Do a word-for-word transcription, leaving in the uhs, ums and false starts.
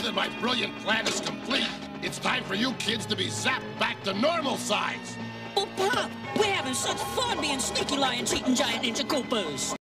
that my brilliant plan is complete, it's time for you kids to be zapped back to normal size. Oh, Pop, we're having such fun being sneaky lion cheating giant ninja Koopas.